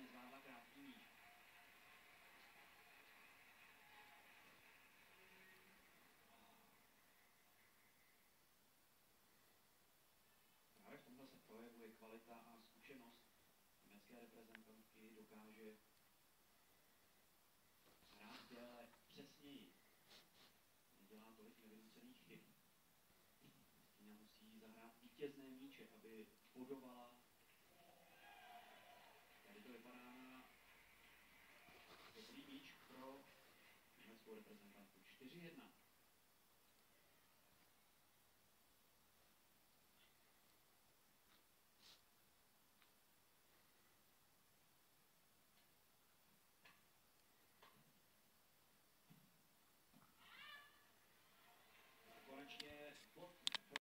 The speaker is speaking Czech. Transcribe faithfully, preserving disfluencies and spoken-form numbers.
výborně zvládla krátký míč. Právě v tomhle se projevuje kvalita a zkušenost německé reprezentantky, dokáže hrát déle přesněji. Nedělá tolik nevynucených chyb. Kina musí zahrát vítězné míče, aby bodovala. Tady to vypadá na dobrý míč pro německou reprezentantku. čtyři jedna. Konečně bod